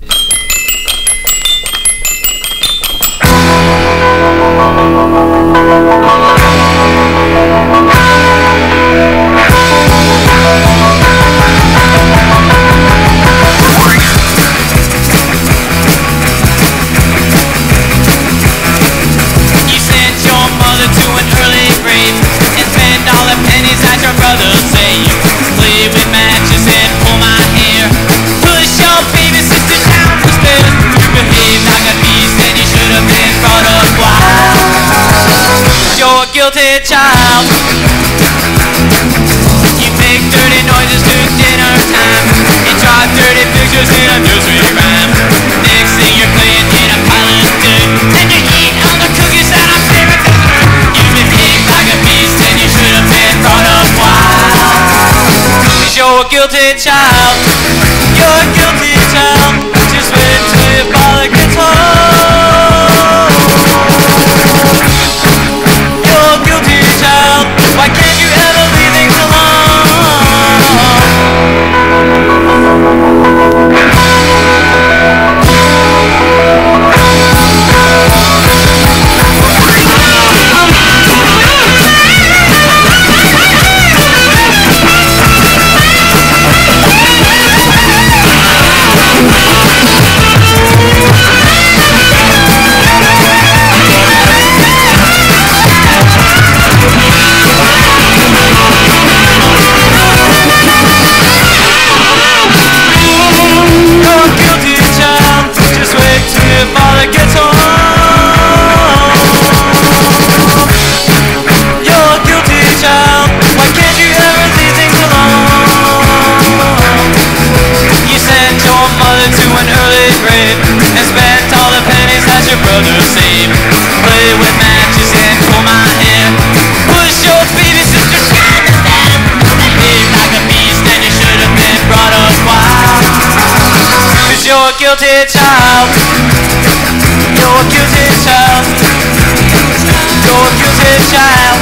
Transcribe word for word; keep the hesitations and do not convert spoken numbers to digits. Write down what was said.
Guilty child. You make dirty noises to dinner time. You draw dirty pictures in a nursery rhyme. Next thing you're playing in a pile of dirt, and you eat all the cookies that our favorite dessert. You behave like a beast and you should have been brought up wild. Cause you're a guilty child. You're a guilty child. Just wait till your father gets home. Why can't you ever leave things guilty child. You're a guilty child. You're a guilty child.